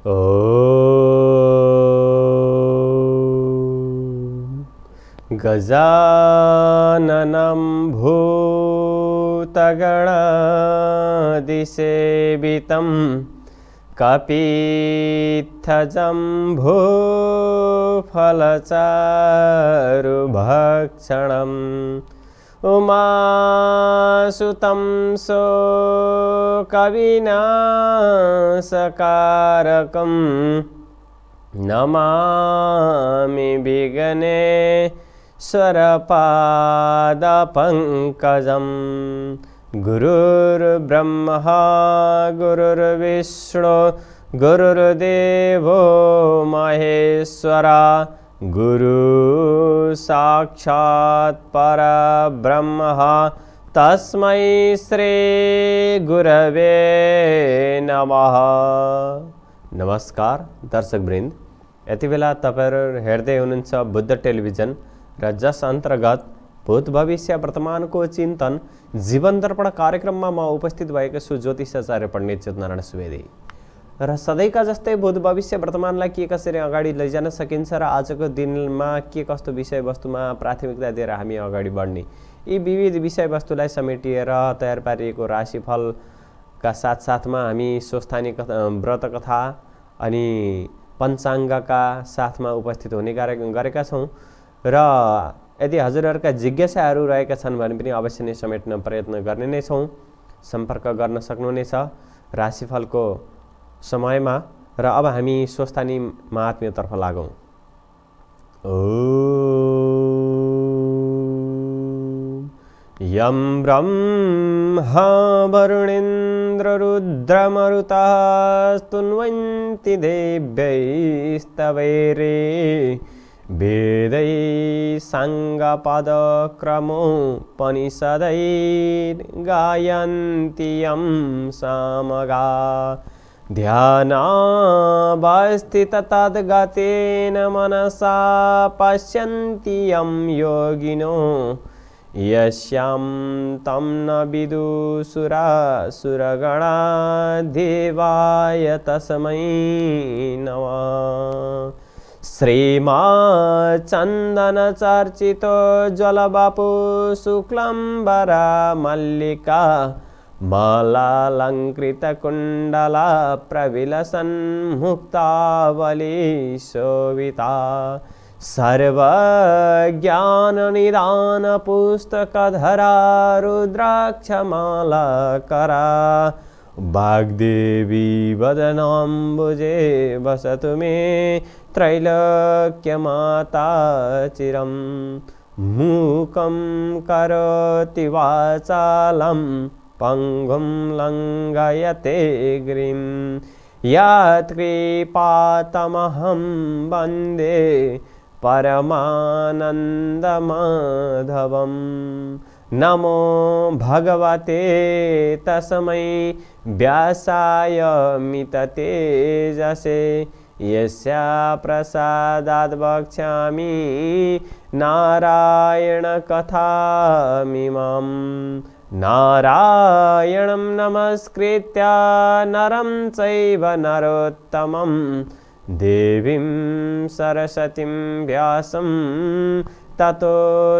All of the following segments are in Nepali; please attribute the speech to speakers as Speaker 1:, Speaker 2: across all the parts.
Speaker 1: गजाननं भूतगणादिसेवितं कपित्थजम्भूफलचारुभक्षणम् उमासुतं शोकविनाशकारकं नमामि विघ्नेश्वरपादपङ्कजं। गुरुर्ब्रह्मा गुरुर्विष्णु गुरुर्देवो महेश्वरा गुरु साक्षात् परब्रह्म तस्मै श्री गुरवे नमः। नमस्कार दर्शकवृन्द, यति बेला तपाईहरु हेर्दै हुनुहुन्छ बुद्ध टेलिभिजन र जस अन्तर्गत भूत भविष्य वर्तमानको चिन्तन जीवन दर्पण कार्यक्रममा म उपस्थित भएको छु ज्योतिषाचार्य पण्डित चितनारायण सुवेदी। र सधैँका जस्तै भूत भविष्य वर्तमानलाई के कसरी अगाडि लैजान सकिन्छ र आजको दिनमा के कस्तो विषयवस्तुमा प्राथमिकता दिएर हामी अगाडि बढ्ने, यी विविध विषयवस्तुलाई समेटिएर तयार पारिएको राशिफलका साथसाथमा हामी स्वस्थानी व्रत कथा अनि पञ्चाङ्गका साथमा उपस्थित हुने गरेका छौँ। र यदि हजुरहरूका जिज्ञासाहरू रहेका छन् भने पनि अवश्य नै समेट्न प्रयत्न गर्ने नै छौँ। सम्पर्क गर्न सक्नुहुनेछ राशिफलको समयमा। र अब हामी स्वस्थानी महात्म्यतर्फ लागौँ। यं ब्रह्मा वरुणेन्द्र रुद्रमरुतः स्तुन्वन्ति देव्यैस्तवैरे वेदै साङ्गपदक्रमोपनिषदै यं सामगा ध्यानावस्थिततद्गतेन मनसा पश्यन्ति यं योगिनो यस्यां तं न विदुषुरासुरगणा देवाय तस्मै नमः। श्रीमाचन्दनचर्चितो ज्वलवपु शुक्लाम्बरा मल्लिका मालालङ्कृतकुण्डला प्रविलसन्मुक्तावली शोभिता सर्वज्ञाननिदानपुस्तकधरा रुद्राक्षमालाकरा वाग्देवी वदनाम्बुजे वसतु मे त्रैलोक्यमाता चिरं। मूकं करोति वाचालं पंगुं लङ्घयते गिरिं यत्कृपातमहं वन्दे परमानन्दमाधवं। नमो भगवते तस्मै व्यासाय मिततेजसे यस्य प्रसादात् वक्ष्यामि नारायण कथामिमाम्। नारायणं नमस्कृत्य नरं चैव नरोत्तमं देवीं सरस्वतीं व्यासं ततो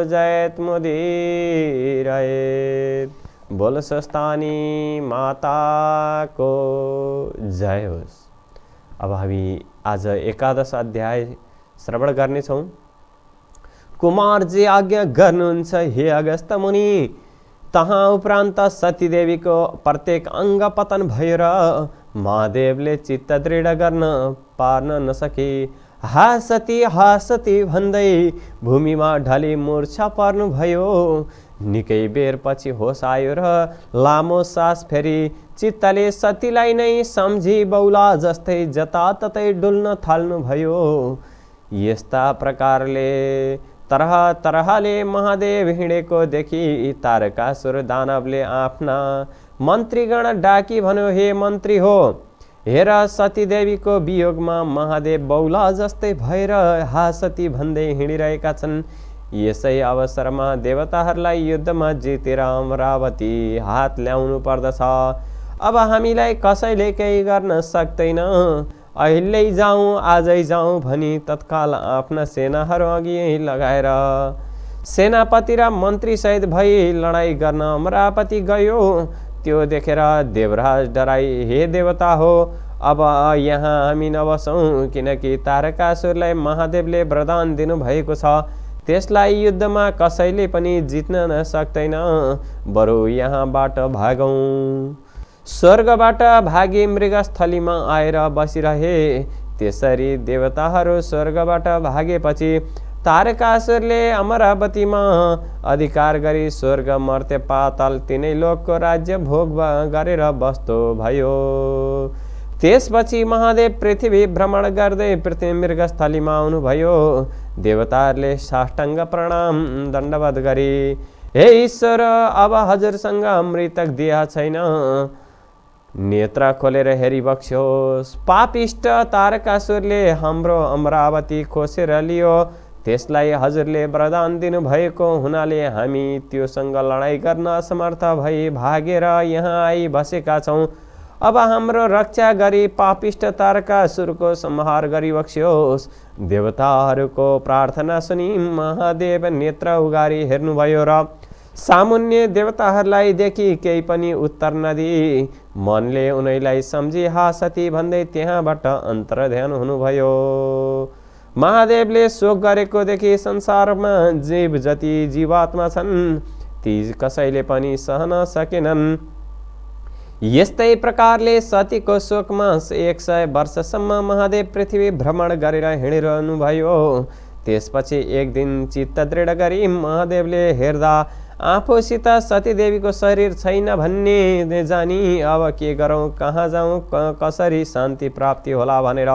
Speaker 1: जयत्मुदीरयेत्। बोल स्वस्थानी माता को जय होस्। अब हामी आज एकादश अध्याय श्रवण गर्नेछौँ। कुमारजी आज्ञा गर्नुहुन्छ हे अगस्त मुनि, तहाँ उपरान्त सतीदेवीको प्रत्येक अङ्ग पतन भयो र महादेवले चित्त दृढ गर्न पार्न नसके हा सती भन्दै भूमिमा ढली मूर्छा पर्नुभयो। निकै बेर पछि होस आयो र लामो सास फेरि चित्तले सतीलाई नै सम्झी बौला जस्तै जताततै डुल्न थाल्नुभयो। यस्ता प्रकारले तरह तरहले महादेव हिँडेको देखि तारकासुर दानवले आफ्ना मन्त्रीगण डाकी भन्यो, हे मन्त्री हो, हेर सतीदेवीको वियोगमा महादेव बौला जस्तै भएर हा सती भन्दै हिँडिरहेका छन्। यसै अवसरमा देवताहरूलाई युद्धमा जितेर अमरावती हात ल्याउनु पर्दछ। अब हामीलाई कसैले केही गर्न सक्दैन। अहिले जाउँ आजै जाउँ भनी तत्काल आफ्ना सेनाहरू अघि लगाएर सेनापति र मन्त्री सहित भई लडाईँ गर्न अमरावती गयो। त्यो देखेर देवराज डराई, हे देवता हो, अब यहाँ हामी नबसौँ, किनकि तारकासुरलाई महादेवले वरदान दिनुभएको छ। त्यसलाई युद्धमा कसैले पनि जित्न नसक्दैन, बरु यहाँबाट भागौँ। स्वर्गबाट भागी मृगस्थलीमा आएर बसिरहे। त्यसरी देवताहरू स्वर्गबाट भागेपछि तारकासुरले अमरावतीमा अधिकार गरी स्वर्ग मर्त्य पाताल तीनै लोकको राज्य भोग गरेर बस्दो भयो। त्यसपछि महादेव पृथ्वी भ्रमण गर्दै पृथ्वी मृगस्थलीमा आउनुभयो। देवताहरूले साष्टाङ्ग प्रणाम दण्डवत गरी, हे ईश्वर, अब हजुरसँग मृतक देह छैन, नेत्र खोलेर हेरिबक्स्योस्। पापिष्ट तारकासुरले हाम्रो अमरावती खोसेर लियो। त्यसलाई हजुरले वरदान दिनुभएको हुनाले हामी त्योसँग लडाईँ गर्न असमर्थ भई भागेर यहाँ आई बसेका छौँ। अब हाम्रो रक्षा गरी पापिष्ट तारकासुरको संहार गरिबक्स्योस्। देवताहरूको प्रार्थना सुनि महादेव नेत्र उगारी हेर्नुभयो र सामुन्य देवताहरूलाई देखि केही पनि उत्तर नदिई मनले उनीलाई सम्झी हासती भन्दै त्यहाँबाट अन्तर्ध्यान हुनुभयो। महादेवले शोक गरेको देखि संसारमा जीव जति जीवात्मा छन् ती कसैले पनि सहन सकेनन्। यस्तै प्रकारले सतीको शोकमा 100 वर्षसम्म महादेव पृथ्वी भ्रमण गरेर हिँडिरहनुभयो। त्यसपछि एक दिन चित्त दृढ गरी महादेवले हेर्दा आफूसित सतीदेवीको शरीर छैन भन्ने जानी अब के गरौँ, कहाँ जाउँ, कसरी शान्ति प्राप्ति होला भनेर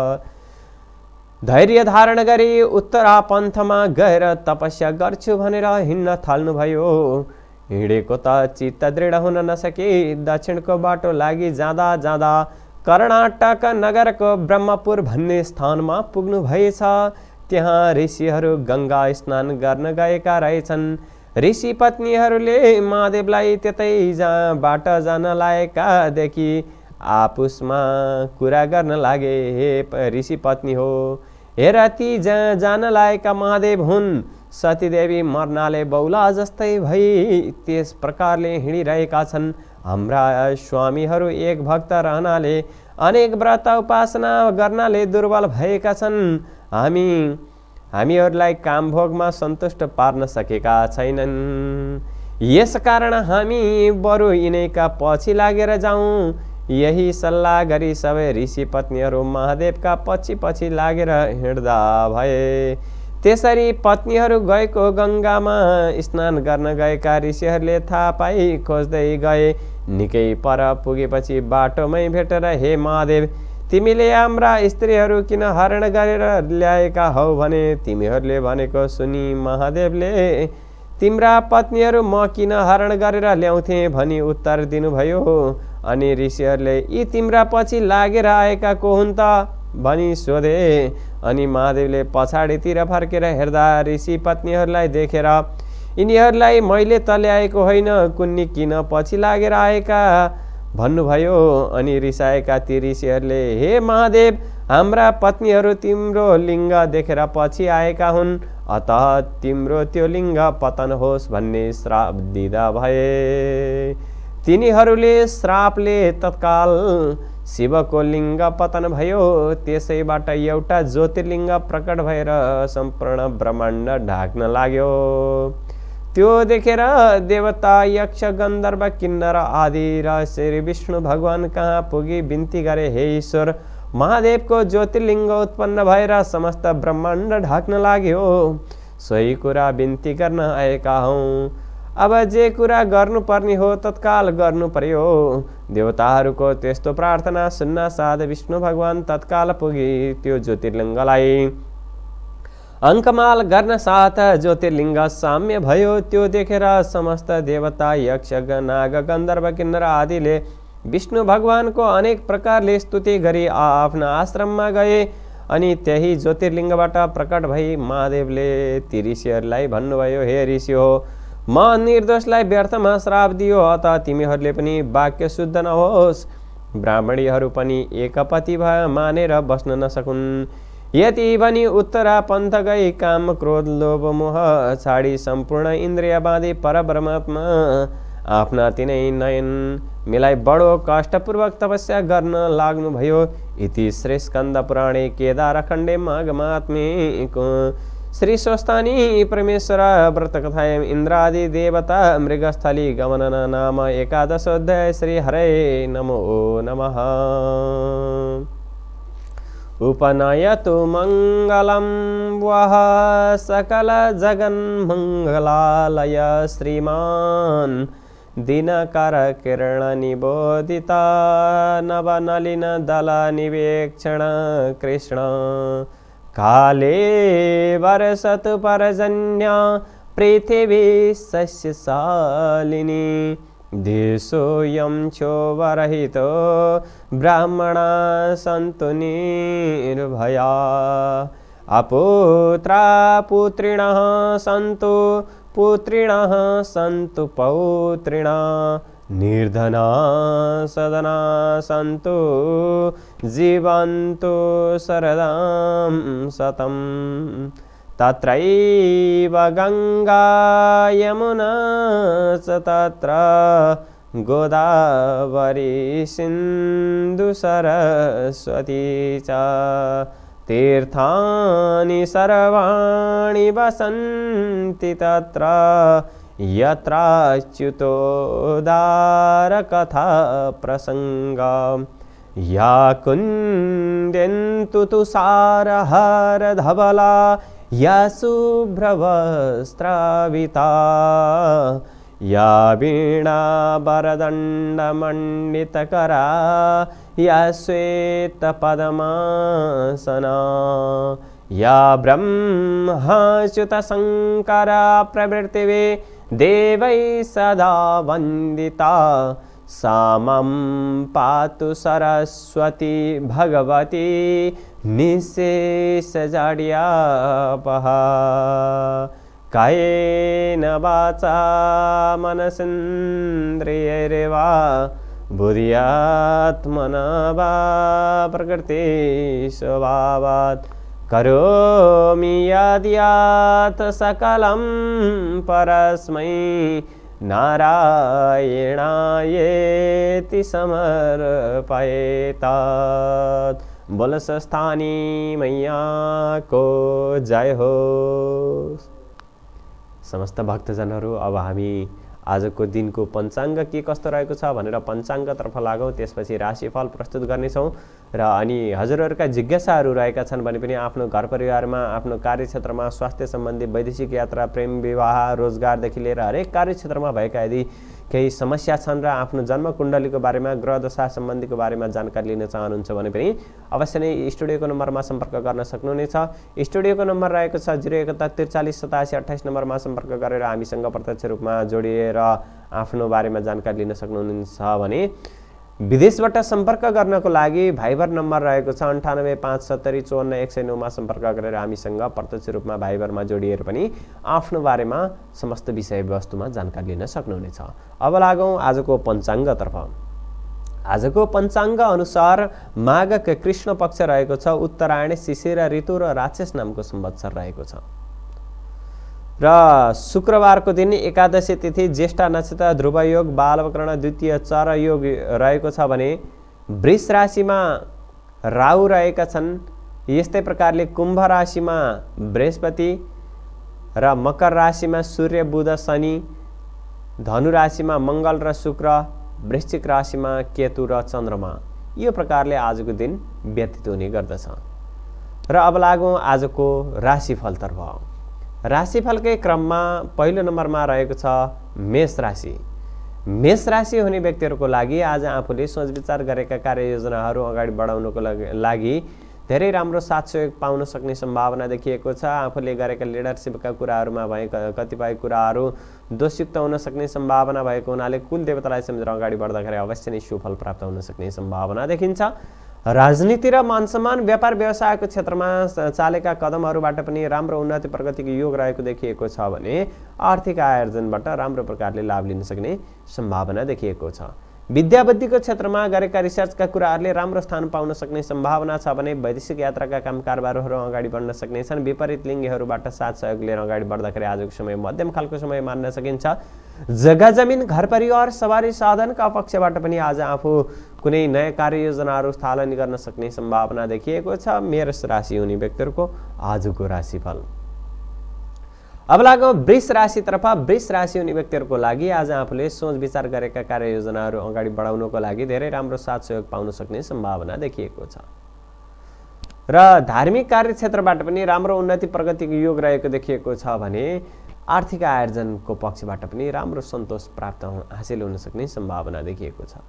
Speaker 1: धैर्य धारण गरी उत्तरा पन्थमा गएर तपस्या गर्छु भनेर हिँड्न थाल्नुभयो। हिँडेको त चित्त दृढ हुन नसके दक्षिणको बाटो लागि जाँदा जाँदा कर्नाटक नगरको ब्रह्मपुर भन्ने स्थानमा पुग्नु भएछ। त्यहाँ ऋषिहरू गंगा स्नान गर्न गएका रहेछन्। ऋषि पत्नीहरूले महादेवलाई त्यतै बाट जान लागेका देखि आपसमा कुरा गर्न लागे, हे ऋषि पत्नी हो, हेर ती जान लागेका महादेव हुन्। सतीदेवी मर्नाले बौला जस्तै भई त्यस प्रकारले हिँडिरहेका छन्। हाम्रा स्वामीहरू एक भक्त रहनाले अनेक व्रत उपासना गर्नाले दुर्बल भएका छन्। हामीहरूलाई कामभोगमा सन्तुष्ट पार्न सकेका छैनन्। यसकारण हामी बरु यिनैका पछि लागेर जाउँ। यही सल्लाह गरी सबै ऋषि पत्नीहरू महादेवका पछि पछि लागेर हिँड्दा भए। त्यसरी पत्नीहरू गएको गंगामा स्नान गर्न गएका ऋषिहरूले थाहा पाई खोज्दै गए। निकै पर पुगेपछि बाटोमै भेटेर, हे महादेव, तिमीले हाम्रा स्त्रीहरू किन हरण गरेर ल्याएका हौ भने तिमीहरूले भनेको सुनि महादेवले तिम्रा पत्नीहरू म किन हरण गरेर ल्याउँथे भनी उत्तर दिनुभयो। अनि ऋषिहरूले यी तिम्रा पछि लागेर आएका को हुन् त भनी सोधे। अनि महादेवले पछाडितिर फर्केर हेर्दा ऋषि पत्नीहरूलाई देखेर, यिनीहरूलाई मैले त ल्याएको होइन, कुन्नी किन पछि लागेर आएका भन्नुभयो। अनि रिसाएका ती ऋषिहरूले, हे महादेव, हाम्रा पत्नीहरू तिम्रो लिङ्ग देखेर पछि आएका हुन्, अतः तिम्रो त्यो लिङ्ग पतन होस् भन्ने श्राप दिँदा भए। तिनीहरूले श्रापले तत्काल शिवको लिङ्ग पतन भयो। त्यसैबाट एउटा ज्योतिर्लिङ्ग प्रकट भएर सम्पूर्ण ब्रह्माण्ड ढाक्न लाग्यो। त्यो देखेर देवता, यक्ष, गन्धर्व, किन्नर आदि र श्री विष्णु भगवान कहाँ पुगी बिन्ती गरे, हे ईश्वर, महादेवको ज्योतिर्लिङ्ग उत्पन्न भएर समस्त ब्रह्माण्ड ढाक्न लाग्यो। सोही कुरा बिन्ती गर्न आएका हौँ। अब जे कुरा गर्नुपर्ने हो तत्काल गर्नु पर्यो। देवताहरूको त्यस्तो प्रार्थना सुन्न साथ विष्णु भगवान तत्काल पुगी त्यो ज्योतिर्लिङ्गलाई अङ्कमाल गर्न साथ ज्योतिर्लिङ्ग साम्य भयो। त्यो देखेर समस्त देवता, यक्ष, नाग, गन्धर्व, किन्नर आदिले विष्णु भगवानको अनेक प्रकारले स्तुति गरी आफ्ना आश्रममा गए। अनि त्यही ज्योतिर्लिङ्गबाट प्रकट भई महादेवले ती ऋषिहरूलाई भन्नुभयो, हे ऋषि हो, म निर्दोषलाई व्यर्थमा श्राप दियो, अत तिमीहरूले पनि वाक्य शुद्ध नहोस्। ब्राह्मणीहरू पनि एकपति भए मानेर बस्न नसकुन्। यति भनी उत्तरा पन्थ गई काम क्रोध लोभ मोह छाडी सम्पूर्ण इन्द्रिय बाँधी परब्रह्ममा आफ्ना तिनै नयन मिलाई बडो कष्टपूर्वक तपस्या गर्न लाग्नुभयो। इति श्री स्कन्द पुराणे केदारखण्डे माघमात्मेको श्री स्वस्तानी परमेश्वर व्रतकथायां इन्द्रादि देवता मृगस्थली गमन नाम एकादशोऽध्याय। श्री हरे नमो नमः। उपनयतु मङ्गलं वः सकल जगन्मङ्गलालय श्रीमान् दिनकर किरण निबोधिता नवनलिन दल निवेक्षण कृष्ण काले वर्षतु पर्जन्या पृथिवी सस्यशालिनी देशोऽयं क्षोभरहितो ब्राह्मणा सन्तु निर्भया अपुत्रा पुत्रिणः सन्तु पुत्रिणः सन्तु पौत्रिणः निर्धना सदना सन्तु जीवन्तु शरदां शतं तत्रैव गंगा यमुना च तत्र गोदावरी सिन्धु सरस्वती च तीर्थानि सर्वाणि वसन्ति तत्र यत्राच्युतोदारकथा प्रसंगा या कुन्द्यन्तु तुषारहारधवला या शुभ्रवस्त्राविता या वीणा वरदण्डमण्डितकरा या श्वेतपद्मासना या ब्रह्माच्युतशङ्करा प्रवृत्तिवे देवै सदा वन्दिता सा मम पातु सरस्वती भगवती निःशेषजाड्यापहा कायेन वाचा मनसेन्द्रियैर्वा बुद्ध्यात्मना वा प्रकृति स्वभावात् करोमि यद्यात् सकलं परस्मै नारायणायेति समर्पयेत्। बोल स्थानी मैया को जय हो। समस्त भक्तजनहरू अब हामी आजको दिनको पञ्चाङ्ग के कस्तो रहेको छ भनेर पञ्चाङ्गतर्फ लागौँ। त्यसपछि राशिफल प्रस्तुत गर्नेछौँ र अनि हजुरहरूका जिज्ञासाहरू रहेका छन् भने पनि आफ्नो घर परिवारमा आफ्नो कार्यक्षेत्रमा स्वास्थ्य सम्बन्धी वैदेशिक यात्रा प्रेम विवाह रोजगारदेखि लिएर हरेक कार्यक्षेत्रमा भएका यदि केही समस्या छन् र आफ्नो जन्म कुण्डलीको बारेमा ग्रह दशा सम्बन्धीको बारेमा जानकारी लिन चाहनुहुन्छ भने पनि अवश्य नै स्टुडियोको नम्बरमा सम्पर्क गर्न सक्नुहुनेछ। स्टुडियोको नम्बर रहेको छ 071 43 87 28 नम्बरमा सम्पर्क गरेर हामीसँग प्रत्यक्ष रूपमा जोडिएर आफ्नो बारेमा जानकारी लिन सक्नुहुन्छ भने विदेशबाट सम्पर्क गर्नको लागि भाइबर नम्बर रहेको छ 98 570 54 109 मा सम्पर्क गरेर हामीसँग प्रत्यक्ष रूपमा भाइबरमा जोडिएर पनि आफ्नो बारेमा समस्त विषयवस्तुमा जानकारी लिन सक्नुहुनेछ। अब लागौं आजको पञ्चाङ्गतर्फ। आजको पञ्चाङ्ग अनुसार माघको कृष्ण पक्ष रहेको छ, उत्तरायण शिशिर ऋतु र राक्षस नामको संवत्सर रहेको छ र शुक्रबारको दिन एकादशी तिथि ज्येष्ठ नक्षत्र ध्रुव योग बालवकर्ण द्वितीय चर योग रहेको छ भने वृष राशिमा राहु रहेका छन्। यस्तै प्रकारले कुम्भ राशिमा बृहस्पति र मकर राशिमा सूर्य बुध शनि, धनु राशिमा मंगल र शुक्र, वृश्चिक राशिमा केतु र चन्द्रमा। यो प्रकारले आजको दिन व्यतीत हुने गर्दछ। र अब लागौं आजको राशिफलतर्फ। राशिफलकै क्रममा पहिलो नम्बरमा रहेको छ मेष राशि। मेष राशि हुने व्यक्तिहरूको लागि आज आफूले सोच विचार गरेका कार्ययोजनाहरू अगाडि बढाउनको लागि धेरै राम्रो साथ सहयोग पाउन सक्ने सम्भावना देखिएको छ। आफूले गरेका लिडरशिपका कुराहरूमा भएका कतिपय कुराहरू दोषयुक्त हुन सक्ने सम्भावना भएको हुनाले कुल देवतालाई सम्झेर अगाडि बढ्दाखेरि अवश्य नै सुफल प्राप्त हुन सक्ने सम्भावना देखिन्छ। राजनीति र मानसम्मान व्यापार व्यवसायको क्षेत्रमा चालेका कदमहरूबाट पनि राम्रो उन्नति प्रगतिको योग रहेको देखिएको छ भने आर्थिक आयोजनबाट राम्रो प्रकारले लाभ लिन सक्ने सम्भावना देखिएको छ। विद्या बुद्धिको क्षेत्रमा गरेका रिसर्चका कुराहरूले राम्रो स्थान पाउन सक्ने सम्भावना छ भने वैदेशिक यात्राका काम कारबारहरू अगाडि बढ्न सक्नेछन्। विपरीत लिङ्गीहरूबाट साथ सहयोग लिएर अगाडि बढ्दाखेरि आजको समय मध्यम खालको समय मान्न सकिन्छ। जग्गा जमिन घर परिवार सवारी साधनका पक्षबाट पनि आज आफू कुनै नयाँ कार्ययोजनाहरू थालनी गर्न सक्ने सम्भावना देखिएको छ। मेष राशि हुने व्यक्तिहरूको आजको राशिफल। अब लागौँ वृष राशितर्फ। वृष राशि हुने व्यक्तिहरूको लागि आज आफूले सोच विचार गरेका कार्ययोजनाहरू अगाडि बढाउनको लागि धेरै राम्रो साथ सहयोग पाउन सक्ने सम्भावना देखिएको छ र धार्मिक कार्यक्षेत्रबाट पनि राम्रो उन्नति प्रगतिको योग रहेको देखिएको छ भने आर्थिक आर्जनको पक्षबाट पनि राम्रो सन्तोष प्राप्त हासिल हुन सक्ने सम्भावना देखिएको छ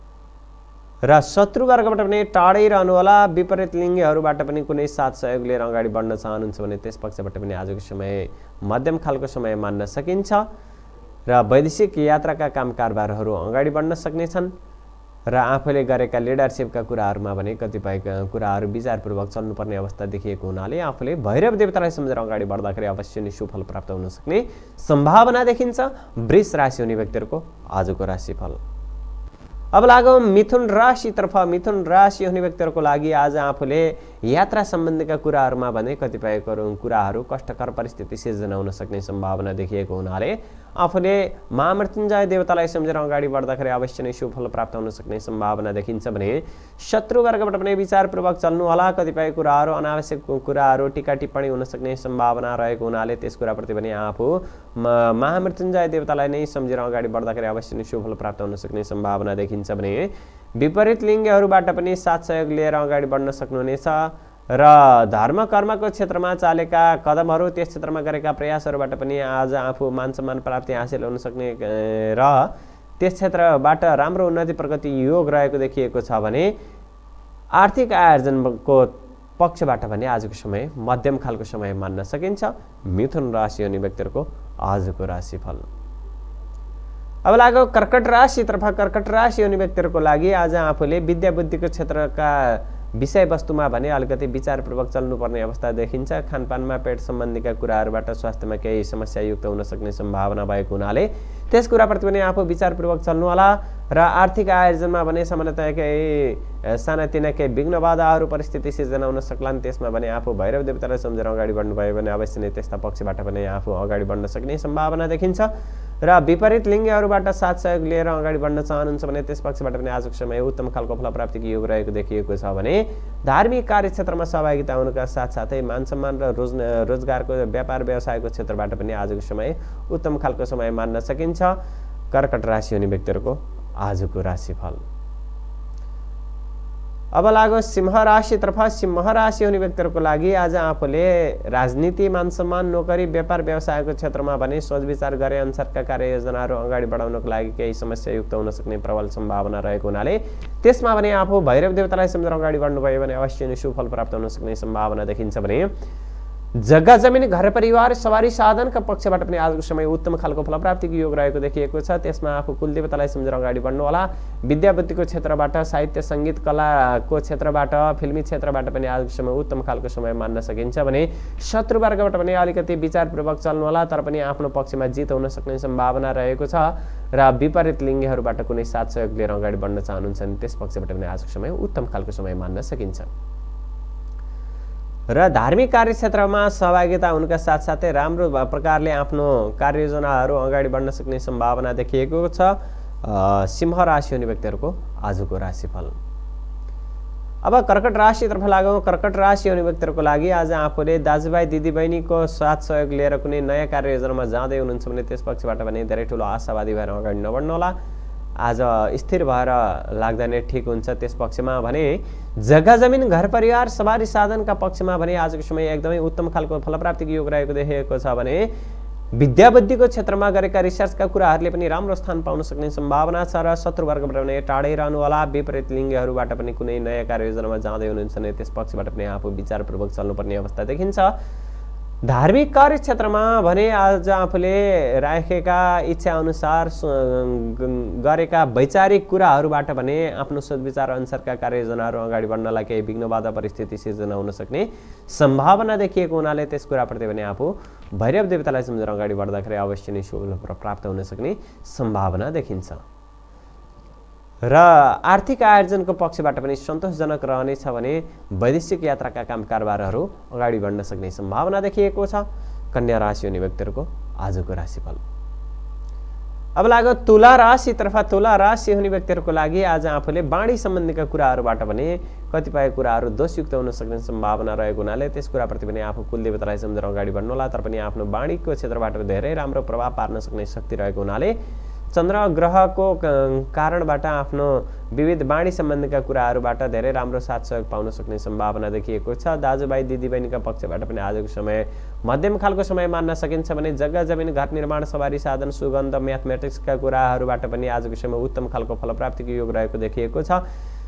Speaker 1: र शत्रुवर्गबाट पनि टाढै रहनुहोला। विपरीत लिङ्गीहरूबाट पनि कुनै साथ सहयोग लिएर अगाडि बढ्न चाहनुहुन्छ भने त्यस पक्षबाट पनि आजको समय मध्यम खालको समय मान्न सकिन्छ र वैदेशिक यात्राका काम कारबारहरू अगाडि बढ्न सक्नेछन् र आफूले गरेका लिडरसिपका कुराहरूमा भने कतिपय कुराहरू विचारपूर्वक चल्नुपर्ने अवस्था देखिएको हुनाले आफूले भैरव देवतालाई सम्झेर अगाडि बढ्दाखेरि अवश्य नै सुफल प्राप्त हुन सक्ने सम्भावना देखिन्छ। वृष राशि हुने व्यक्तिहरूको आजको राशिफल। अब लागौँ मिथुन राशितर्फ। मिथुन राशि हुने व्यक्तिहरूको लागि आज आफूले यात्रा सम्बन्धीका कुराहरूमा भने कतिपय कुराहरू कष्टकर परिस्थिति सिर्जना हुन सक्ने सम्भावना देखिएको हुनाले आफूले महामृत्युञ्जय देवतालाई सम्झेर अगाडि बढ्दाखेरि अवश्य नै सुफल प्राप्त हुन सक्ने सम्भावना देखिन्छ भने शत्रुवर्गबाट पनि विचारपूर्वक चल्नुहोला। कतिपय कुराहरू अनावश्यक कुराहरू टिका टिप्पणी हुन सक्ने सम्भावना रहेको हुनाले त्यस कुराप्रति पनि आफू महामृत्युञ्जय देवतालाई नै सम्झेर अगाडि बढ्दाखेरि अवश्य नै सुफल प्राप्त हुन सक्ने सम्भावना देखिन्छ भने विपरीत लिङ्गीहरूबाट पनि साथ सहयोग लिएर अगाडि बढ्न सक्नुहुनेछ र धर्म कर्मको क्षेत्रमा चालेका कदमहरू त्यस क्षेत्रमा गरेका प्रयासहरूबाट पनि आज आफू मान सम्मान प्राप्ति हासिल हुन सक्ने र त्यस क्षेत्रबाट राम्रो उन्नति प्रगति योग रहेको देखिएको छ भने आर्थिक आर्जनको पक्षबाट भने आजको समय मध्यम खालको समय मान्न सकिन्छ। मिथुन राशि हुने व्यक्तिहरूको आजको राशिफल। अब लागौँ कर्कट राशितर्फ। कर्कट राशि हुने व्यक्तिहरूको लागि आज आफूले विद्या बुद्धिको क्षेत्रका विषयवस्तुमा भने अलिकति विचारपूर्वक चल्नुपर्ने अवस्था देखिन्छ। खानपानमा पेट सम्बन्धीका कुराहरूबाट स्वास्थ्यमा केही समस्यायुक्त हुन सक्ने सम्भावना भएको हुनाले त्यस कुराप्रति पनि आफू विचारपूर्वक चल्नुहोला र आर्थिक आयोजनमा भने सामान्यतया केही सानातिना केही विघ्न बाधाहरू परिस्थिति सिर्जना हुन सक्लान्। त्यसमा भने आफू भैरव देवतालाई सम्झेर अगाडि बढ्नुभयो भने अवश्य नै त्यस्ता पक्षबाट पनि आफू अगाडि बढ्न सक्ने सम्भावना देखिन्छ र विपरीत लिङ्गीहरूबाट साथ सहयोग लिएर अगाडि बढ्न चाहनुहुन्छ भने त्यस पक्षबाट पनि आजको समय उत्तम खालको फलप्राप्तिको योग रहेको देखिएको छ भने धार्मिक कार्यक्षेत्रमा सहभागिता हुनुका साथसाथै मान सम्मान र रोजगारको व्यापार व्यवसायको क्षेत्रबाट पनि आजको समय उत्तम खालको समय मान्न सकिन्छ। कर्कट राशि हुने व्यक्तिहरूको आजको राशिफल। अब लागो सिंह राशितर्फ। सिंह राशि हुने व्यक्तिहरूको लागि आज आफूले राजनीति मान सम्मान नोकरी व्यापार व्यवसायको क्षेत्रमा भने सोच विचार गरे अनुसारका कार्ययोजनाहरू अगाडि बढाउनको लागि केही समस्यायुक्त हुन सक्ने प्रबल सम्भावना रहेको हुनाले त्यसमा भने आफू भैरव देवतालाई सम्झेर अगाडि बढ्नुभयो भने अवश्य नै सुफल प्राप्त हुन सक्ने सम्भावना देखिन्छ भने जग्गा जमिन घर परिवार सवारी साधनका पक्षबाट पनि आजको समय उत्तम खालको फलप्राप्तिको योग रहेको देखिएको छ। त्यसमा आफू कुलदेवतालाई सम्झेर अगाडि बढ्नुहोला। विद्या बुद्धिको क्षेत्रबाट साहित्य सङ्गीत कलाको क्षेत्रबाट फिल्मी क्षेत्रबाट पनि आजको समय उत्तम खालको समय मान्न सकिन्छ भने शत्रुवर्गबाट पनि अलिकति विचारपूर्वक चल्नुहोला तर पनि आफ्नो पक्षमा जित हुन सक्ने सम्भावना रहेको छ र विपरीत लिङ्गीहरूबाट कुनै साथ सहयोग लिएर अगाडि बढ्न चाहनुहुन्छ भने त्यस पक्षबाट पनि आजको समय उत्तम खालको समय मान्न सकिन्छ र धार्मिक कार्यक्षेत्रमा सहभागिता हुनुका साथसाथै राम्रो प्रकारले आफ्नो कार्ययोजनाहरू अगाडि बढ्न सक्ने सम्भावना देखिएको छ। सिंह राशि हुने व्यक्तिहरूको आजको राशिफल। अब कर्कट राशितर्फ लागौँ। कर्कट राशि हुने व्यक्तिहरूको लागि आज आफूले दाजुभाइ दिदीबहिनीको साथ सहयोग लिएर कुनै नयाँ कार्ययोजनामा जाँदै हुनुहुन्छ भने त्यस पक्षबाट भने धेरै ठुलो आशावादी भएर अगाडि नबढ्नुहोला। आज स्थिर भएर लाग्दा नै ठिक हुन्छ। त्यस पक्षमा भने जग्गा जमिन घर परिवार सवारी साधनका पक्षमा भने आजको समय एकदमै उत्तम खालको फलप्राप्तिको योग रहेको देखिएको छ भने विद्या बुद्धिको क्षेत्रमा गरेका रिसर्चका कुराहरूले पनि राम्रो स्थान पाउन सक्ने सम्भावना छ र शत्रुवर्गबाट पनि टाढै रहनुहोला। विपरीत लिङ्गीहरूबाट पनि कुनै नयाँ कार्ययोजनामा जाँदै हुनुहुन्छ भने त्यस पक्षबाट पनि आफू विचारपूर्वक चल्नुपर्ने अवस्था देखिन्छ। धार्मिक कार्यक्षेत्रमा भने आज आफूले राखेका इच्छा अनुसार गरेका वैचारिक कुराहरूबाट भने आफ्नो सोच विचार अनुसारका कार्ययोजनाहरू अगाडि बढ्नलाई केही विघ्न बाधा परिस्थिति सिर्जना हुन सक्ने सम्भावना देखिएको हुनाले त्यस कुराप्रति पनि आफू भैरव देवतालाई सम्झेर अगाडि बढ्दाखेरि अवश्य नै शुभ प्राप्त हुन सक्ने सम्भावना देखिन्छ। र आर्थिक आयोजनको पक्षबाट पनि सन्तोषजनक रहनेछ भने वैदेशिक यात्राका काम कारबारहरू अगाडि बढ्न सक्ने सम्भावना देखिएको छ। कन्या राशि हुने व्यक्तिहरूको आजको राशिफल। अब लाग्यो तुला राशितर्फ। तुला राशि हुने व्यक्तिहरूको लागि आज आफूले बाणी सम्बन्धीका कुराहरूबाट पनि कतिपय कुराहरू दोषयुक्त हुन सक्ने सम्भावना रहेको हुनाले त्यस कुराप्रति पनि आफू कुलदेवतालाई सम्झेर अगाडि बढ्नुहोला। तर पनि आफ्नो बाणीको क्षेत्रबाट धेरै राम्रो प्रभाव पार्न सक्ने शक्ति रहेको हुनाले चन्द्र ग्रहको कारणबाट आफ्नो विविध बाणी सम्बन्धीका कुराहरूबाट धेरै राम्रो साथ सहयोग पाउन सक्ने सम्भावना देखिएको छ। दाजुभाइ दिदीबहिनीका पक्षबाट पनि आजको समय मध्यम खालको समय मान्न सकिन्छ भने जग्गा जमिन घर निर्माण सवारी साधन सुगन्ध म्याथमेटिक्सका कुराहरूबाट पनि आजको समय उत्तम खालको फलप्राप्तिको योग रहेको देखिएको छ।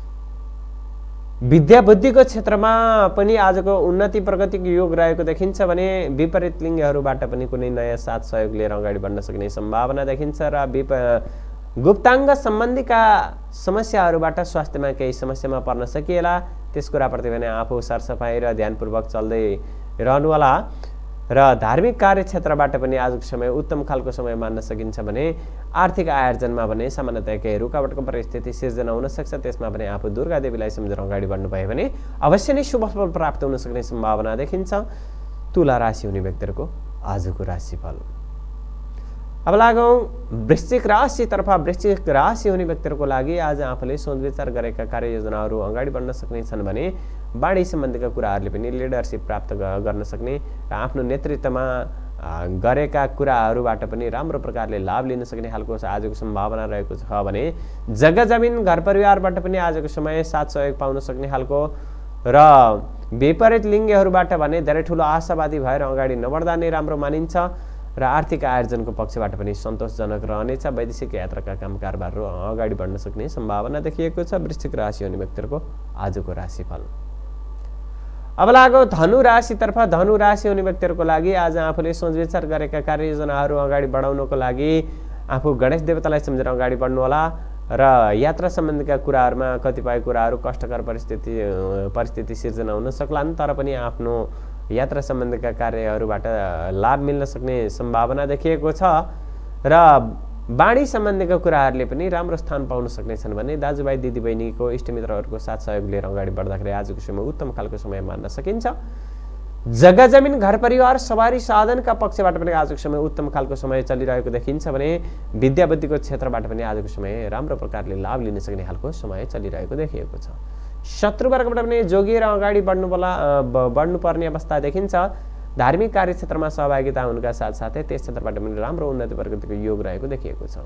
Speaker 1: विद्या बुद्धिको क्षेत्रमा पनि आजको उन्नति प्रगतिको योग रहेको देखिन्छ भने विपरीत लिङ्गहरूबाट पनि कुनै नयाँ साथ सहयोग लिएर अगाडि बढ्न सक्ने सम्भावना देखिन्छ र गुप्ताङ्ग सम्बन्धीका समस्याहरूबाट स्वास्थ्यमा केही समस्यामा पर्न सकिएला। त्यस कुराप्रति भने आफू सरसफाइ र ध्यानपूर्वक चल्दै रहनुहोला। र धार्मिक कार्यक्षेत्रबाट पनि आजको समय उत्तम खालको समय मान्न सकिन्छ भने आर्थिक आयोजनमा भने सामान्यतया केही रुकावटको परिस्थिति सिर्जना हुन सक्छ। त्यसमा पनि आफू दुर्गा देवीलाई सम्झेर अगाडि बढ्नुभयो भने अवश्य नै शुभ फल प्राप्त हुन सक्ने सम्भावना देखिन्छ। तुला राशि हुने व्यक्तिहरूको आजको राशिफल। अब लागौँ वृश्चिक राशितर्फ। वृश्चिक राशि हुने व्यक्तिहरूको लागि आज आफूले सोच विचार गरेका कार्ययोजनाहरू अगाडि बढ्न सक्ने छन् भने बाणी सम्बन्धीका कुराहरूले पनि लिडरसिप प्राप्त गर्न सक्ने र आफ्नो नेतृत्वमा गरेका कुराहरूबाट पनि राम्रो प्रकारले लाभ लिन सक्ने खालको आजको सम्भावना रहेको छ भने जग्गा जमिन घर परिवारबाट पनि आजको समय साथ सहयोग पाउन सक्ने खालको र विपरीत लिङ्गहरूबाट भने धेरै ठुलो आशावादी भएर अगाडि नबढ्दा नै राम्रो मानिन्छ र आर्थिक आयोजनको पक्षबाट पनि सन्तोषजनक रहनेछ। वैदेशिक यात्राका काम कारबारहरू अगाडि बढ्न सक्ने सम्भावना देखिएको छ। वृश्चिक राशि हुने व्यक्तिहरूको आजको राशिफल। अब लाग्यो धनु राशितर्फ। धनु राशि हुने व्यक्तिहरूको लागि आज आफूले सोच विचार गरेका कार्ययोजनाहरू अगाडि बढाउनको लागि आफू गणेश देवतालाई सम्झेर अगाडि बढ्नुहोला र यात्रा सम्बन्धीका कुराहरूमा कतिपय कुराहरू कष्टकर परिस्थिति सिर्जना हुन सक्लान्। तर पनि आफ्नो यात्रा सम्बन्धीका कार्यहरूबाट लाभ मिल्न सक्ने सम्भावना देखिएको छ र बाणी सम्बन्धीका कुराहरूले पनि राम्रो स्थान पाउन सक्नेछन् भने दाजुभाइ दिदीबहिनीको इष्टमित्रहरूको साथ सहयोग लिएर अगाडि बढ्दाखेरि आजको समय उत्तम खालको समय मान्न सकिन्छ। जग्गा जमिन घर परिवार सवारी साधनका पक्षबाट पनि आजको समय उत्तम खालको समय चलिरहेको देखिन्छ भने विद्या बुद्धिको क्षेत्रबाट पनि आजको समय राम्रो प्रकारले लाभ लिन सक्ने खालको समय चलिरहेको देखिएको छ। शत्रुवर्गबाट पनि जोगिएर अगाडि बढ्नुपर्ने अवस्था देखिन्छ। धार्मिक कार्यक्षेत्रमा सहभागिता हुनुका साथसाथै त्यस क्षेत्रबाट पनि राम्रो उन्नति प्रगतिको योग रहेको देखिएको छ।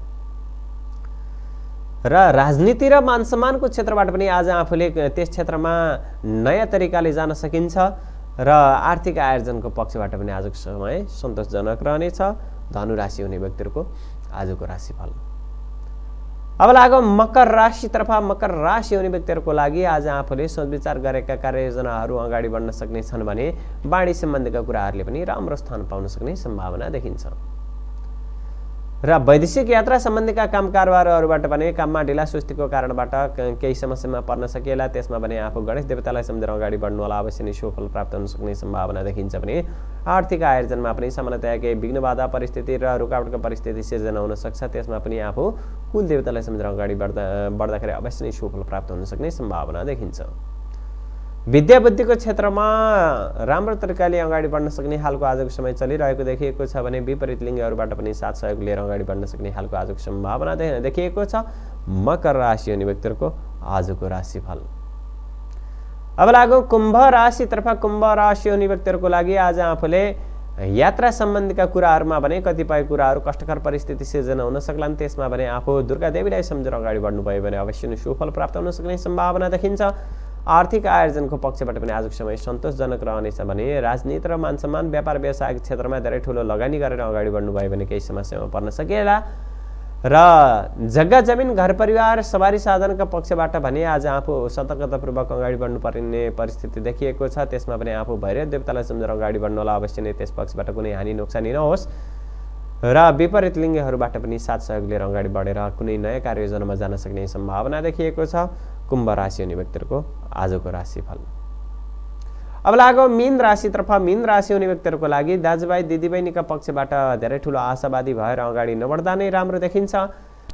Speaker 1: र राजनीति र मान सम्मानको क्षेत्रबाट पनि आज आफूले त्यस क्षेत्रमा नयाँ तरिकाले जान सकिन्छ र आर्थिक आयोजनको पक्षबाट पनि आजको समय सन्तोषजनक रहनेछ। धनु राशि हुने व्यक्तिहरूको आजको राशिफल। अब लाग्यो मकर राशितर्फ। मकर राशि हुने व्यक्तिहरूको लागि आज आफूले सोच विचार गरेका कार्ययोजनाहरू अगाडि बढ्न सक्ने छन् भने बाणी सम्बन्धीका कुराहरूले पनि राम्रो स्थान पाउन सक्ने सम्भावना देखिन्छ र वैदेशिक यात्रा सम्बन्धीका काम कारबारहरूबाट पनि काममा ढिला सुस्तीको कारणबाट केही समस्यामा पर्न सकिएला। त्यसमा पनि आफू गणेश देवतालाई सम्झेर अगाडि बढ्नुहोला। अवश्य नै शुभ फल प्राप्त हुन सक्ने सम्भावना देखिन्छ भने आर्थिक आयोजनमा पनि सामान्यतया केही विघ्न बाधा परिस्थिति र रुकावटको परिस्थिति सिर्जना हुन सक्छ। त्यसमा पनि आफू कुल देवतालाई सम्झेर अगाडि बढ्दाखेरि अवश्य नै शुभ फल प्राप्त हुन सक्ने सम्भावना देखिन्छ। विद्या बुद्धिको क्षेत्रमा राम्रो तरिकाले अगाडि बढ्न सक्ने खालको आजको समय चलिरहेको देखिएको छ भने विपरीत लिङ्गहरूबाट पनि साथ सहयोग लिएर अगाडि बढ्न सक्ने खालको आजको सम्भावना देखिएको छ। मकर राशि हुने व्यक्तिहरूको आजको राशिफल। अब लाग्यो कुम्भ राशितर्फ। कुम्भ राशि हुने व्यक्तिहरूको लागि आज आफूले यात्रा सम्बन्धीका कुराहरूमा भने कतिपय कुराहरू कष्टकर परिस्थिति सिर्जना हुन सक्लान्। त्यसमा भने आफू दुर्गा देवीलाई सम्झेर अगाडि बढ्नुभयो भने अवश्य नै शुभ फल प्राप्त हुन सक्ने सम्भावना देखिन्छ। आर्थिक आयोजनको पक्षबाट पनि आजको समय सन्तोषजनक रहनेछ भने राजनीति र मान सम्मान व्यापार व्यवसायिक क्षेत्रमा धेरै ठुलो लगानी गरेर अगाडि बढ्नुभयो भने केही समस्यामा पर्न सकिएला र जग्गा जमिन घर परिवार सवारी साधनका पक्षबाट भने आज आफू सतर्कतापूर्वक अगाडि बढ्नुपर्ने परिस्थिति देखिएको छ। त्यसमा पनि आफू भैरव देवतालाई सम्झेर अगाडि बढ्नुहोला। अवश्य नै त्यस पक्षबाट कुनै हानि नोक्सानी नहोस् र विपरीत लिङ्गहरूबाट पनि साथ सहयोग लिएर अगाडि बढेर कुनै नयाँ कार्ययोजनामा जान सक्ने सम्भावना देखिएको छ। कुम्भ राशि हुने व्यक्तिहरूको आजको राशिफल। अब लाग्यो मीन राशितर्फ। मीन राशि हुने व्यक्तिहरूको लागि दाजुभाइ दिदीबहिनीका पक्षबाट धेरै ठुलो आशावादी भएर अगाडि नबढ्दा नै राम्रो देखिन्छ।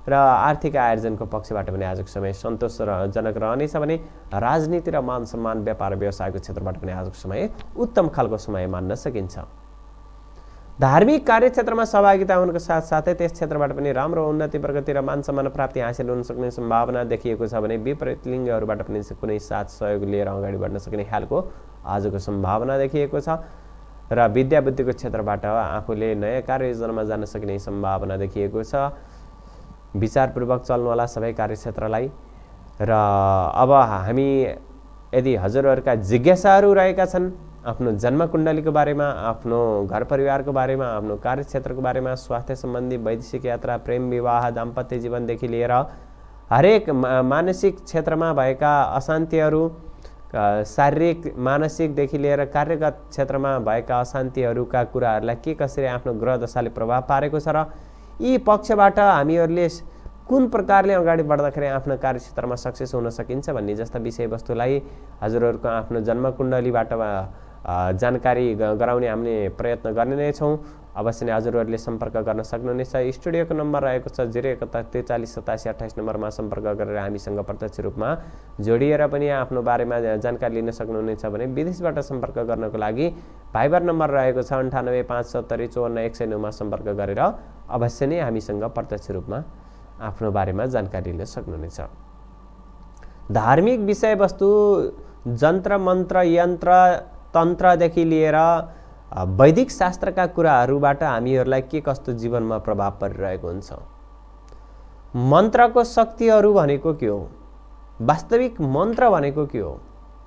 Speaker 1: र आर्थिक आयोजनको पक्षबाट पनि आजको समय सन्तोषजनक रहनेछ भने राजनीति र मान सम्मान व्यापार व्यवसायको क्षेत्रबाट पनि आजको समय उत्तम खालको समय मान्न सकिन्छ। धार्मिक कार्यक्षेत्रमा सहभागिता हुनुको साथसाथै त्यस क्षेत्रबाट पनि राम्रो उन्नति प्रगति र मान सम्मान प्राप्ति हासिल हुन सक्ने सम्भावना देखिएको छ भने विपरीत लिङ्गहरूबाट पनि कुनै साथ सहयोग लिएर अगाडि बढ्न सक्ने खालको आजको सम्भावना देखिएको छ र विद्या बुद्धिको क्षेत्रबाट आफूले नयाँ कार्ययोजनामा जान सक्ने सम्भावना देखिएको छ। विचारपूर्वक चल्नुहोला सबै कार्यक्षेत्रलाई। र अब हामी यदि हजुरहरूका जिज्ञासाहरू रहेका छन् आफ्नो जन्मकुण्डलीको बारेमा, आफ्नो घर परिवारको बारेमा, आफ्नो कार्यक्षेत्रको बारेमा, स्वास्थ्य सम्बन्धी, वैदेशिक यात्रा, प्रेम विवाह, दाम्पत्य जीवनदेखि लिएर हरेक मानसिक क्षेत्रमा भएका अशान्तिहरू, शारीरिक मानसिकदेखि लिएर कार्यगत क्षेत्रमा भएका अशान्तिहरूका कुराहरूलाई के कसरी आफ्नो ग्रह दशाले प्रभाव पारेको छ र यी पक्षबाट हामीहरूले कुन प्रकारले अगाडि बढ्दाखेरि आफ्नो कार्यक्षेत्रमा सक्सेस हुन सकिन्छ भन्ने जस्ता विषयवस्तुलाई हजुरहरूको आफ्नो जन्मकुण्डलीबाट जानकारी गराउने हामीले प्रयत्न गर्ने नै छौँ। अवश्य नै हजुरहरूले सम्पर्क गर्न सक्नुहुनेछ। स्टुडियोको नम्बर रहेको छ 071438728 नम्बरमा सम्पर्क गरेर हामीसँग प्रत्यक्ष रूपमा जोडिएर पनि आफ्नो बारेमा जानकारी लिन सक्नुहुनेछ भने विदेशबाट सम्पर्क गर्नको लागि भाइबर नम्बर रहेको छ 9857454109 मा सम्पर्क गरेर अवश्य नै हामीसँग प्रत्यक्ष रूपमा आफ्नो बारेमा जानकारी लिन सक्नुहुनेछ। धार्मिक विषयवस्तु, जन्त्र मन्त्र यन्त्र तन्त्रदेखि लिएर वैदिक शास्त्रका कुराहरूबाट हामीहरूलाई के कस्तो जीवनमा प्रभाव परिरहेको हुन्छ, मन्त्रको शक्तिहरू भनेको के हो, वास्तविक मन्त्र भनेको के हो।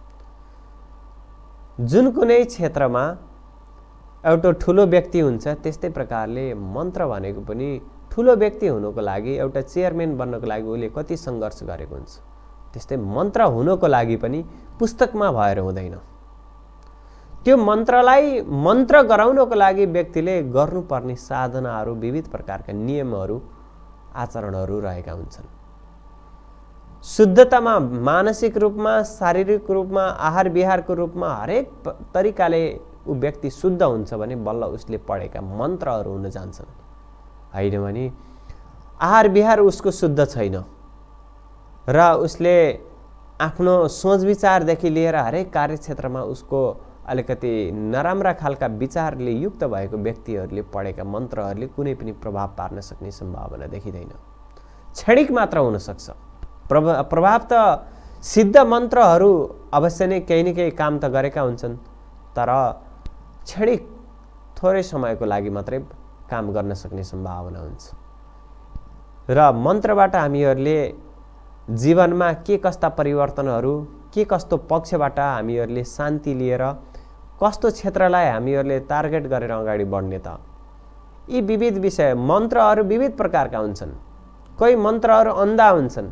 Speaker 1: जुन कुनै क्षेत्रमा एउटा ठुलो व्यक्ति हुन्छ त्यस्तै प्रकारले मन्त्र भनेको पनि ठुलो व्यक्ति हुनुको लागि, एउटा चेयरम्यान बन्नको लागि उसले कति सङ्घर्ष गरेको हुन्छ, त्यस्तै मन्त्र हुनुको लागि पनि पुस्तकमा भएर हुँदैन। त्यो मन्त्रलाई मन्त्र गराउनको लागि व्यक्तिले गर्नुपर्ने साधनाहरू, विविध प्रकारका नियमहरू, आचरणहरू रहेका हुन्छन्। शुद्धतामा मानसिक रूपमा, शारीरिक रूपमा, आहार विहारको रूपमा हरेक तरिकाले ऊ व्यक्ति शुद्ध हुन्छ भने बल्ल उसले पढेका मन्त्रहरू हुन जान्छन्। होइन भने आहार विहार उसको शुद्ध छैन र उसले आफ्नो सोच विचारदेखि लिएर हरेक कार्यक्षेत्रमा उसको अलिकति नराम्रा खालका विचारले युक्त भएको व्यक्तिहरूले पढेका मन्त्रहरूले कुनै पनि प्रभाव पार्न सक्ने सम्भावना देखिँदैन। क्षणिक मात्र हुनसक्छ प्रभाव त सिद्ध मन्त्रहरू अवश्य नै केही न केही काम त गरेका हुन्छन्, तर क्षणिक थोरै समयको लागि मात्रै काम गर्न सक्ने सम्भावना हुन्छ। र मन्त्रबाट हामीहरूले जीवनमा के कस्ता परिवर्तनहरू, के कस्तो पक्षबाट हामीहरूले शान्ति लिएर कस्तो क्षेत्रलाई हामीहरूले टार्गेट गरेर अगाडि बढ्ने त, यी विविध विषय मन्त्रहरू विविध प्रकारका हुन्छन्। कोही मन्त्रहरू अन्धा हुन्छन्,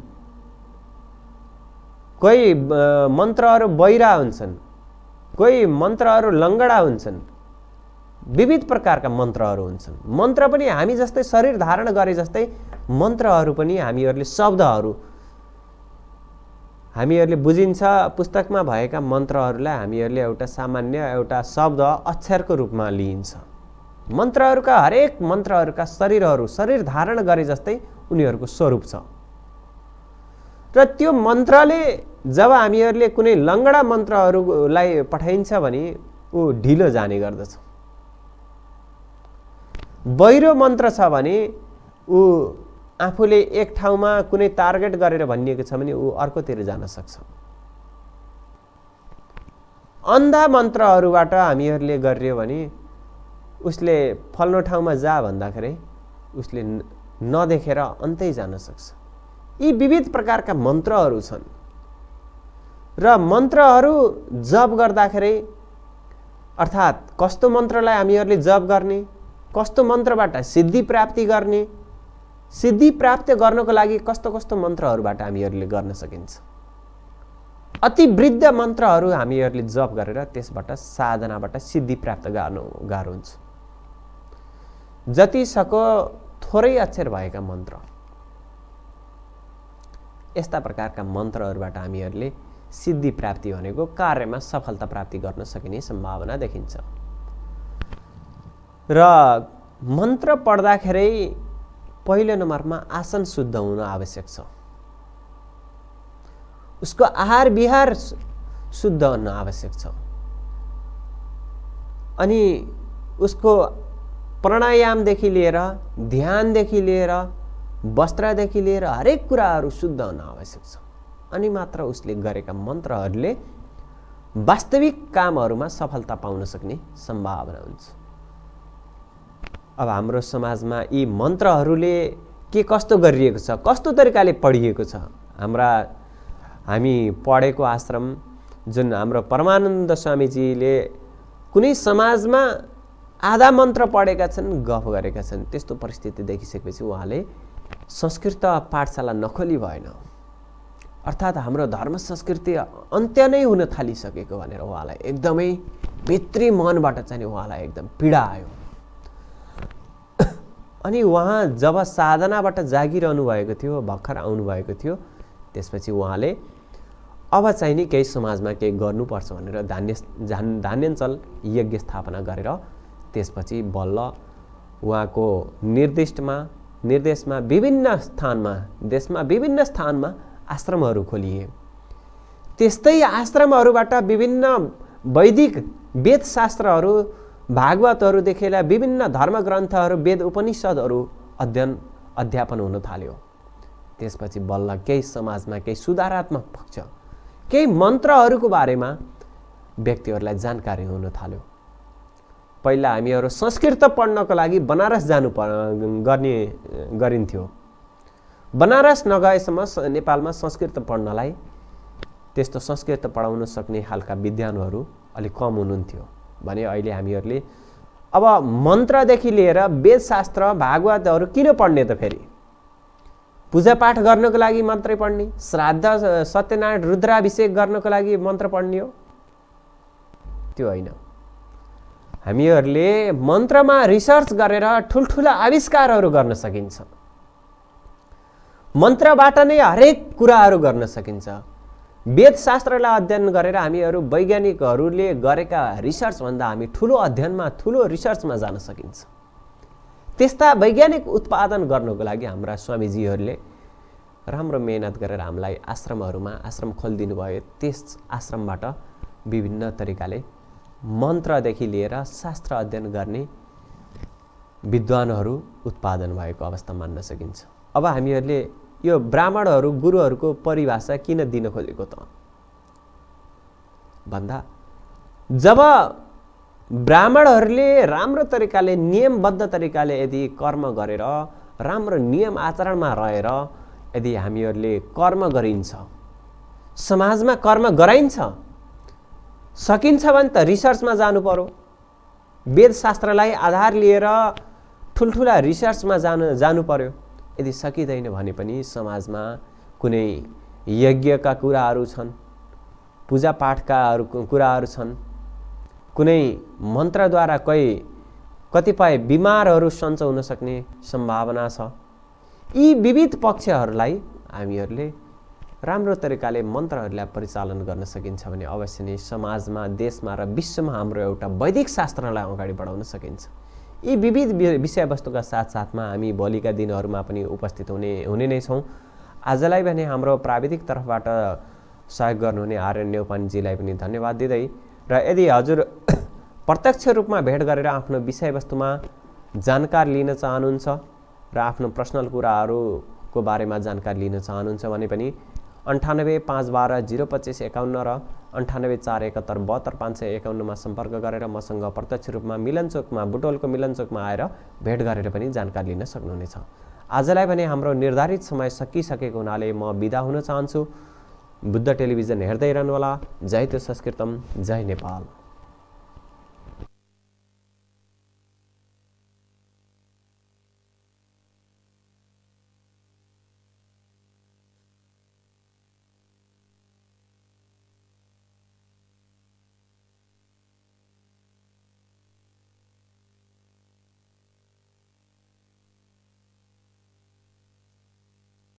Speaker 1: कोही मन्त्रहरू बहिरा हुन्छन्, कोही मन्त्रहरू लङ्गडा हुन्छन्, विविध प्रकारका मन्त्रहरू हुन्छन्। मन्त्र पनि हामी जस्तै शरीर धारण गरे जस्तै मन्त्रहरू पनि हामीहरूले शब्दहरू हामीहरूले बुझिन्छ। पुस्तकमा भएका मन्त्रहरूलाई हामीहरूले एउटा सामान्य एउटा शब्द अक्षरको रूपमा लिइन्छ। मन्त्रहरूका हरेक मन्त्रहरूका शरीरहरू शरीर धारण गरे जस्तै उनीहरूको स्वरूप छ र त्यो मन्त्रले जब हामीहरूले कुनै लङ्गडा मन्त्रहरूलाई पठाइन्छ भने ऊ ढिलो जाने गर्दछ। बहिरो मन्त्र छ भने ऊ आफूले एक ठाउँमा कुनै टार्गेट गरेर भनिएको छ भने ऊ अर्कोतिर जान सक्छ। अन्धा मन्त्रहरूबाट हामीहरूले गरियो भने उसले फल्लो ठाउँमा जा भन्दाखेरि उसले नदेखेर अन्तै जान सक्छ। यी विविध प्रकारका मन्त्रहरू छन् र मन्त्रहरू जप गर्दाखेरि अर्थात् कस्तो मन्त्रलाई हामीहरूले जप गर्ने, कस्तो मन्त्रबाट सिद्धि प्राप्ति गर्ने, सिद्धि प्राप्त गर्नको लागि कस्तो कस्तो मन्त्रहरूबाट हामीहरूले गर्न सकिन्छ। अति वृद्ध मन्त्रहरू हामीहरूले जप गरेर त्यसबाट साधनाबाट सिद्धि प्राप्त गर्नु गाह्रो हुन्छ। जति सको थोरै अक्षर भएका मन्त्र, यस्ता प्रकारका मन्त्रहरूबाट हामीहरूले सिद्धि प्राप्ति भनेको कार्यमा सफलता प्राप्ति गर्न सकिने सम्भावना देखिन्छ। र मन्त्र पढ्दाखेरि पहिलो नम्बरमा आसन शुद्ध हुन आवश्यक छ, उसको आहार विहार शुद्ध हुन आवश्यक छ, अनि उसको प्राणायामदेखि लिएर ध्यानदेखि लिएर वस्त्रदेखि लिएर हरेक कुराहरू शुद्ध हुन आवश्यक छ। अनि मात्र उसले गरेका मन्त्रहरूले वास्तविक कामहरूमा सफलता पाउन सक्ने सम्भावना हुन्छ। अब हाम्रो समाजमा यी मन्त्रहरूले के कस्तो गरिएको छ, कस्तो तरिकाले पढिएको छ। हामी पढेको आश्रम जुन हाम्रो परमानन्द स्वामीजीले कुनै समाजमा आधा मन्त्र पढेका छन्, गफ गरेका छन्, त्यस्तो परिस्थिति देखिसकेपछि उहाँले संस्कृत पाठशाला नखोली भएन, अर्थात् हाम्रो धर्म संस्कृति अन्त्य नै हुन थालिसकेको भनेर उहाँलाई एकदमै भित्री मनबाट चाहिँ उहाँलाई एकदम पीडा आयो। अनि उहाँ जब साधनाबाट जागिरहनु भएको थियो, भर्खर आउनुभएको थियो, त्यसपछि उहाँले अब चाहिँ नि केही समाजमा केही गर्नुपर्छ भनेर धान्याञ्चल यज्ञ स्थापना गरेर त्यसपछि बल्ल उहाँको निर्देशमा विभिन्न स्थानमा, देशमा विभिन्न स्थानमा आश्रमहरू खोलिए। त्यस्तै आश्रमहरूबाट विभिन्न वैदिक वेदशास्त्रहरू, भागवतहरूदेखि लिएर विभिन्न धर्मग्रन्थहरू, वेद उपनिषदहरू अध्यापन हुन थाल्यो। त्यसपछि बल्ल केही समाजमा केही सुधारात्मक पक्ष, केही मन्त्रहरूको बारेमा व्यक्तिहरूलाई जानकारी हुन थाल्यो। पहिला हामीहरू संस्कृत पढ्नको लागि बनारस गरिन्थ्यो। बनारस नगएसम्म नेपालमा संस्कृत पढ्नलाई त्यस्तो संस्कृत पढाउन सक्ने खालका विद्वानहरू अलिक कम हुनुहुन्थ्यो भने अहिले हामीहरूले अब मन्त्रदेखि लिएर वेदशास्त्र, भागवतहरू किन पढ्ने त? फेरि पूजापाठ गर्नको लागि मन्त्रै पढ्ने, श्राद्ध, सत्यनारायण, रुद्राभिषेक गर्नको लागि मन्त्र पढ्ने हो? त्यो होइन। हामीहरूले मन्त्रमा रिसर्च गरेर ठुल्ठुला आविष्कारहरू गर्न सकिन्छ। मन्त्रबाट नै हरेक कुराहरू गर्न सकिन्छ। वेदशास्त्रलाई अध्ययन गरेर हामीहरू वैज्ञानिकहरूले गरेका रिसर्चभन्दा हामी ठुलो अध्ययनमा, ठुलो रिसर्चमा जान सकिन्छ। त्यस्ता वैज्ञानिक उत्पादन गर्नको लागि हाम्रा स्वामीजीहरूले राम्रो मेहनत गरेर हामीलाई आश्रम खोलिदिनु भयो। त्यस आश्रमबाट विभिन्न तरिकाले मन्त्रदेखि लिएर शास्त्र अध्ययन गर्ने विद्वानहरू उत्पादन भएको अवस्था मान्न सकिन्छ। अब हामीहरूले यो ब्राह्मणहरू, गुरुहरूको परिभाषा किन दिन खोजेको त भन्दा, जब ब्राह्मणहरूले राम्रो तरिकाले, नियमबद्ध तरिकाले यदि कर्म गरेर, राम्रो नियम आचरणमा रहेर यदि हामीहरूले कर्म गरिन्छ, समाजमा कर्म गराइन्छ, सकिन्छ भने त रिसर्चमा जानु पर्यो। वेदशास्त्रलाई आधार लिएर ठुल्ठुला रिसर्चमा जानु पर्यो। यदि सकिँदैन भने पनि समाजमा कुनै यज्ञका कुराहरू छन्, पूजापाठका कुराहरू छन्, कुनै मन्त्रद्वारा कतिपय बिमारहरू सञ्च हुन सक्ने सम्भावना छ। यी विविध पक्षहरूलाई हामीहरूले राम्रो तरिकाले मन्त्रहरूलाई परिचालन गर्न सकिन्छ भने अवश्य नै समाजमा, देशमा र विश्वमा हाम्रो एउटा वैदिक शास्त्रलाई अगाडि बढाउन सकिन्छ। यी विविध विषयवस्तुका साथसाथमा हामी भोलिका दिनहरूमा पनि उपस्थित हुने नै छौँ। आजलाई भने हाम्रो प्राविधिक तर्फबाट सहयोग गर्नुहुने आर्यन नेउपानेजीलाई पनि धन्यवाद दिँदै, र यदि हजुर प्रत्यक्ष रूपमा भेट गरेर आफ्नो विषयवस्तुमा जानकारी लिन चाहनुहुन्छ र आफ्नो पर्सनल कुराहरूको बारेमा जानकारी लिन चाहनुहुन्छ भने पनि 9851202551 र 9841717551 सम्पर्क गरेर मसँग प्रत्यक्ष रूपमा मिलनचोकमा, बुटोलको मिलनचोकमा आएर भेट गरेर पनि जानकारी लिन सक्नुहुनेछ। आजलाई भने हाम्रो निर्धारित समय सकिसकेको हुनाले म बिदा हुन चाहन्छु। बुद्ध टेलिभिजन हेर्दै रहनुहोला। जय संस्कृतम, जय नेपाल।